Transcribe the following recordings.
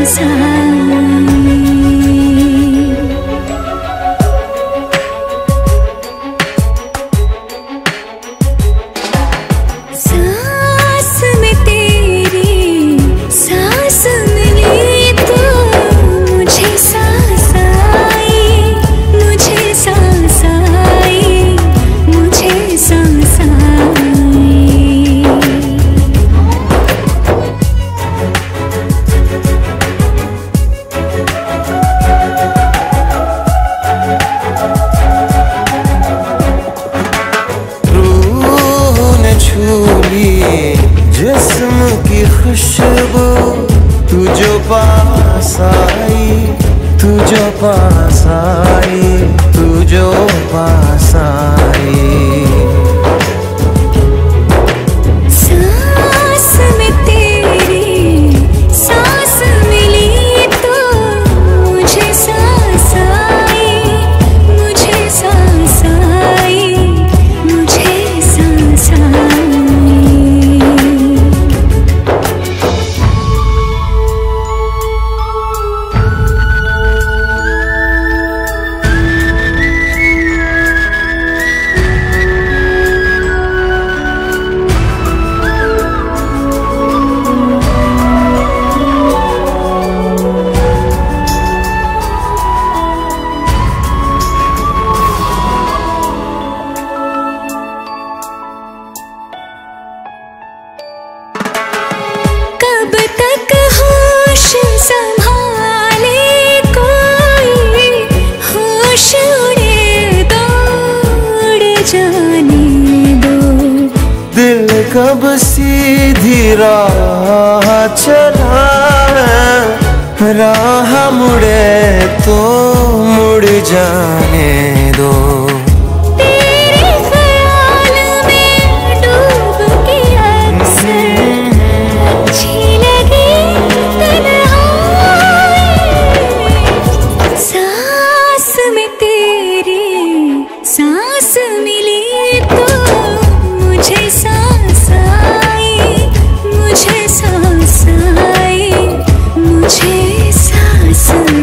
जिस्म की खुशबू तू जो पास आई, तू जो पास आई, तू जो पास आई। सांस में तेरी सांस मिली तो मुझे सांस आई, मुझे सांस आई, मुझे सांस आई। कब तक होश संभाले कोई, होश उड़े दो, उड़ जाने दो। दिल कब सीधी राह चला, राह मुड़े तो मुड़ जाने दो। तेरे ख्याल में डूब के अक्सर अच्छी लगी तन्हाई। सांस में तेरी सांस मिली तो मुझे सांस आई, मुझे सांस आई, मुझे सांस आई।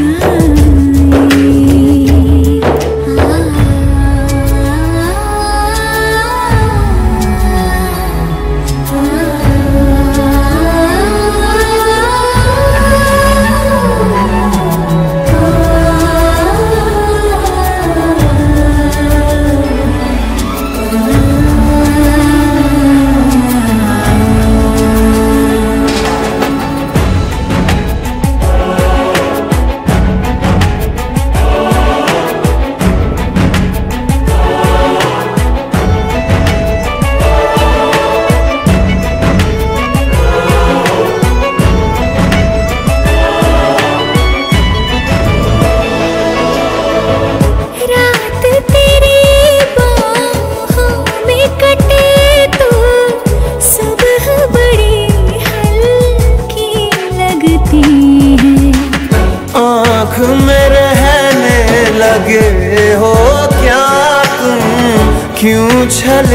आँख में रहने लगे हो क्या तुम, क्यों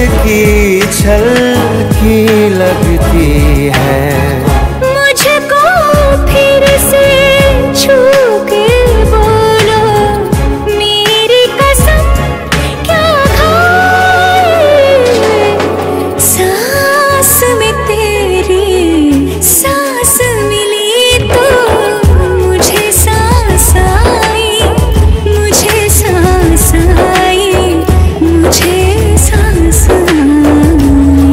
छलकी लगती है। मुझको फिर से छू के बोलो, मेरी कसम क्या खाए। सांस में तेरी सांस मिली तो मुझे सांस आई, मुझे सांस आई, मुझे सांस आई।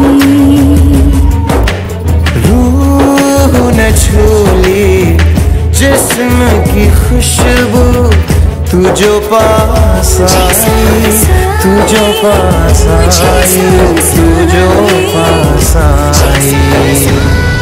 रूह ने छू ली जिस्म की खुशबू तू जो पास आई, तू जो पास आई, तू जो पास आई।